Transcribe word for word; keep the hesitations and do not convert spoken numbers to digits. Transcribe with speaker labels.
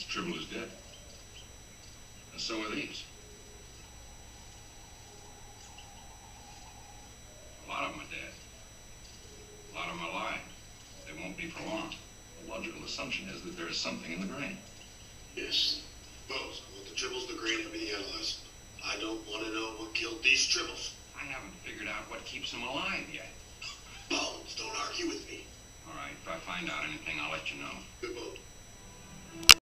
Speaker 1: Tribble is dead. And so are these. A lot of them are dead. A lot of them are alive. They won't be for long. The logical assumption is that there is something in the grain.
Speaker 2: Yes. Bones. I want the Tribbles the grain to be analyzed. I don't want to know what killed these Tribbles.
Speaker 1: I haven't figured out what keeps them alive yet.
Speaker 2: Bones, don't argue with me.
Speaker 1: All right, if I find out anything, I'll let you know.
Speaker 2: Good boat.